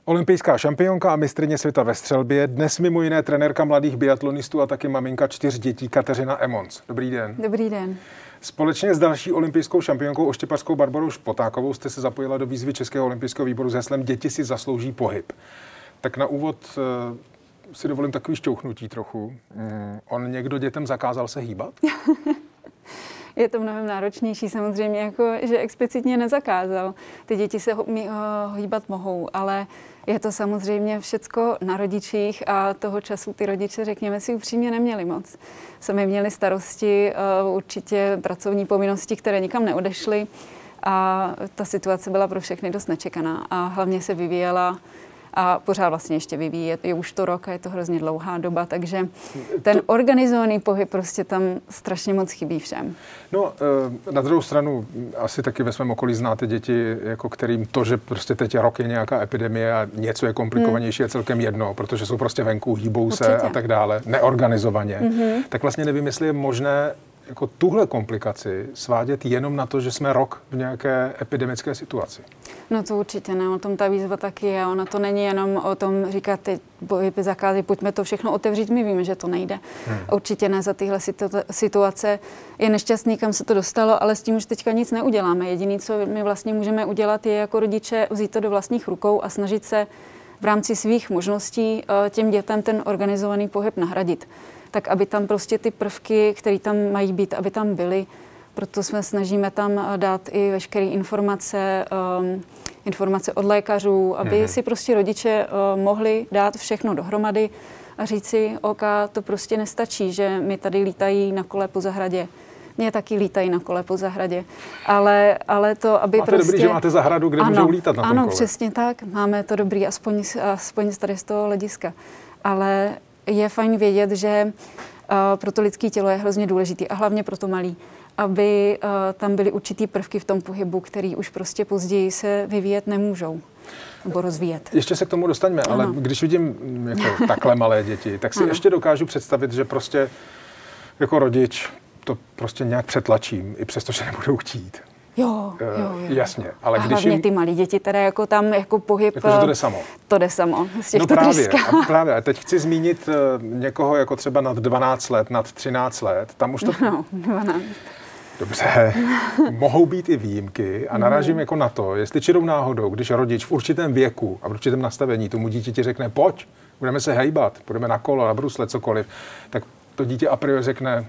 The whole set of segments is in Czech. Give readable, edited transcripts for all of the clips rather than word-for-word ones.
Olympijská šampionka a mistryně světa ve střelbě, dnes mimo jiné trenérka mladých biatlonistů a taky maminka 4 dětí Kateřina Emons. Dobrý den. Dobrý den. Společně s další olympijskou šampionkou oštěpařskou Barborou Špotákovou jste se zapojila do výzvy Českého olympijského výboru s heslem Děti si zaslouží pohyb. Tak na úvod si dovolím takový šťouchnutí trochu. On někdo dětem zakázal se hýbat? Je to mnohem náročnější samozřejmě, jako že explicitně nezakázal. Ty děti se hýbat mohou, ale je to samozřejmě všecko na rodičích a toho času ty rodiče, řekněme si upřímně, neměli moc. Sami měli starosti, určitě pracovní povinnosti, které nikam neodešly a ta situace byla pro všechny dost nečekaná a hlavně se vyvíjela a pořád vlastně ještě vyvíjí. Je už to rok a je to hrozně dlouhá doba, takže ten organizovaný pohyb prostě tam strašně moc chybí všem. No, na druhou stranu asi taky ve svém okolí znáte děti, jako kterým to, že prostě teď rok je nějaká epidemie a něco je komplikovanější, je celkem jedno, protože jsou prostě venku, hýbou se a tak dále, neorganizovaně. Tak vlastně nevím, jestli je možné jako tuhle komplikaci svádět jenom na to, že jsme rok v nějaké epidemické situaci. No to určitě ne, o tom ta výzva taky je. Ona to není jenom o tom říkat, teď pohyby zakázy, pojďme to všechno otevřít, my víme, že to nejde. Určitě ne za tyhle situace. Je nešťastný, kam se to dostalo, ale s tím už teďka nic neuděláme. Jediné, co my vlastně můžeme udělat, je jako rodiče vzít to do vlastních rukou a snažit se v rámci svých možností těm dětem ten organizovaný pohyb nahradit. Tak aby tam prostě ty prvky, které tam mají být, aby tam byly. Proto snažíme tam dát i veškeré informace od lékařů, aby si prostě rodiče mohli dát všechno dohromady a říct si, OK, to prostě nestačí, že mi tady lítají na kole po zahradě. Mě taky lítají na kole po zahradě. Ale to, aby máte dobrý, že máte zahradu, kde můžou lítat na tom kole. Ano, přesně tak. Máme to dobrý, aspoň tady z toho hlediska. Ale je fajn vědět, že pro to lidské tělo je hrozně důležitý a hlavně pro to malý, aby tam byly určitý prvky v tom pohybu, který už prostě později se vyvíjet nemůžou nebo rozvíjet. Ještě se k tomu dostaňme, ale když vidím jako takhle malé děti, tak si ještě dokážu představit, že prostě jako rodič to prostě nějak přetlačím, i přesto, že nebudou chtít. Jo. Jasně, ale a když hlavně ty malí děti, teda jako tam jako pohyb... Jakože to jde samo. To jde samo, z těchto právě. A teď chci zmínit někoho jako třeba nad 12 let, nad 13 let. Tam už to... No, 12. Dobře, mohou být i výjimky a narážím jako na to, jestli čirou náhodou, když rodič v určitém věku a v určitém nastavení tomu dítěti řekne, pojď, budeme se hejbat, půjdeme na kolo, na brusle, cokoliv, tak to dítě a priori řekne...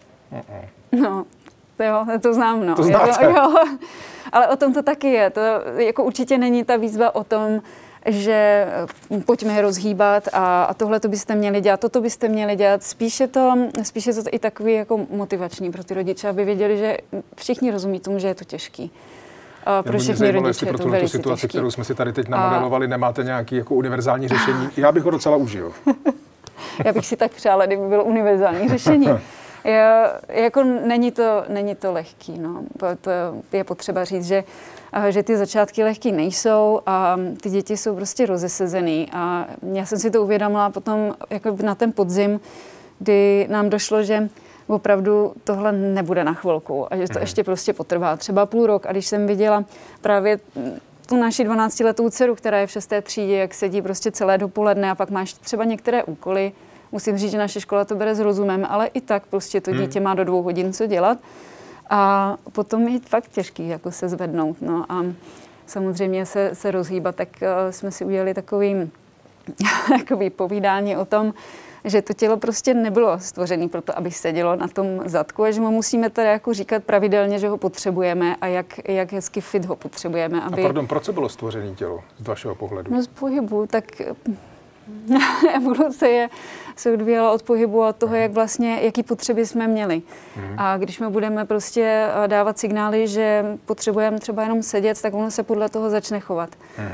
No, to znám, no. To znáte. Jo. Ale o tom to taky je. To jako určitě není ta výzva o tom, že pojďme je rozhýbat a tohle to byste měli dělat, toto byste měli dělat. Spíše to i takový jako motivační pro ty rodiče, aby věděli, že všichni rozumí tomu, že je to těžký. Pro všechny rodiče je to velice situaci, těžký. kterou jsme si tady teď namodelovali, nemáte nějaký jako univerzální řešení? Já bych ho docela užil. Já bych si tak přála, kdyby bylo univerzální řešení. Jako není to lehký, no. To je potřeba říct, že ty začátky lehký nejsou a ty děti jsou prostě rozesezený a já jsem si to uvědomila potom jako na ten podzim, kdy nám došlo, že opravdu tohle nebude na chvilku a že to ještě prostě potrvá třeba půl rok a když jsem viděla právě tu naši 12letou dceru, která je v 6. třídě, jak sedí prostě celé dopoledne a pak máš třeba některé úkoly. Musím říct, že naše škola to bere s rozumem, ale i tak prostě to dítě má do 2 hodin co dělat. A potom je fakt těžký jako se zvednout. No a samozřejmě se rozhýbat, tak jsme si udělali takový povídání o tom, že to tělo prostě nebylo stvořené pro to, aby sedělo na tom zadku a že mu musíme teda jako říkat pravidelně, že ho potřebujeme a jak hezky fit ho potřebujeme. Aby... A pardon, proč bylo stvořené tělo z vašeho pohledu? No z pohybu, tak... Evoluce se odvíjela od pohybu a od toho, jaký potřeby jsme měli. A když my budeme prostě dávat signály, že potřebujeme třeba jenom sedět, tak ono se podle toho začne chovat.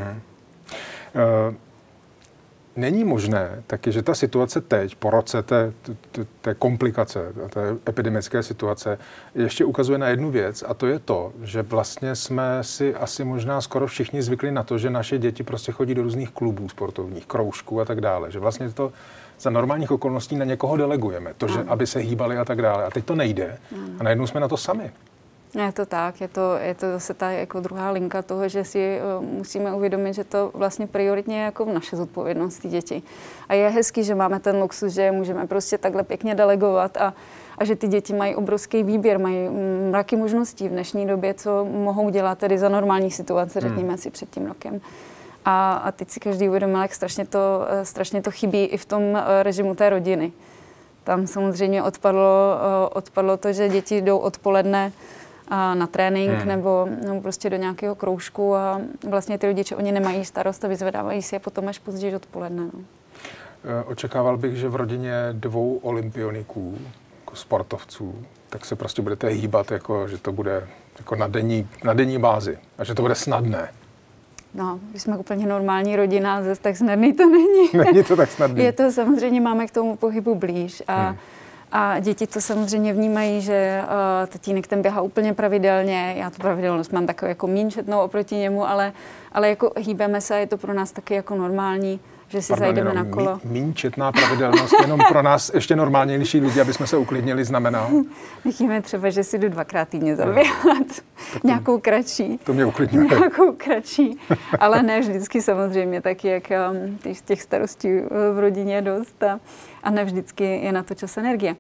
Není možné taky, že ta situace teď, po roce té komplikace, té epidemické situace, ještě ukazuje na jednu věc a to je to, že vlastně jsme si asi možná skoro všichni zvykli na to, že naše děti prostě chodí do různých klubů sportovních, kroužků a tak dále. Že vlastně to za normálních okolností na někoho delegujeme, to, že aby se hýbali a tak dále. A teď to nejde a najednou jsme na to sami. Je to tak, je to zase ta jako druhá linka toho, že si musíme uvědomit, že to vlastně prioritně je jako naše zodpovědnost ty děti. A je hezký, že máme ten luxus, že můžeme prostě takhle pěkně delegovat a že ty děti mají obrovský výběr, mají mraky možností v dnešní době, co mohou dělat tedy za normální situace, řekněme si před tím rokem. A teď si každý uvědomil, jak strašně to chybí i v tom režimu té rodiny. Tam samozřejmě odpadlo to, že děti jdou odpoledne na trénink nebo prostě do nějakého kroužku a vlastně ty rodiče, oni nemají starost a vyzvedávají si je potom až později odpoledne. No. Očekával bych, že v rodině 2 olympioniků, jako sportovců, tak se prostě budete hýbat, jako, že to bude jako na denní bázi a že to bude snadné. No, když jsme úplně normální rodina, zase tak snadný to není. Není to tak snadný. Je to samozřejmě, máme k tomu pohybu blíž a děti to samozřejmě vnímají, že tatínek ten běhá úplně pravidelně, já tu pravidelnost mám takovou jako míň četnou oproti němu, ale jako hýbeme se a je to pro nás taky jako normální, že si zajdeme na kolo. Míň četná pravidelnost, jenom pro nás ještě normálnější lidi, aby jsme se uklidnili, znamená? Vidíme třeba, že si jdu 2krát týdně zaběhat. Nějakou kratší. To mě uklidňuje. Nějakou kratší, ale ne vždycky samozřejmě, tak jak těch starostí v rodině dost a ne vždycky je na to čas energie.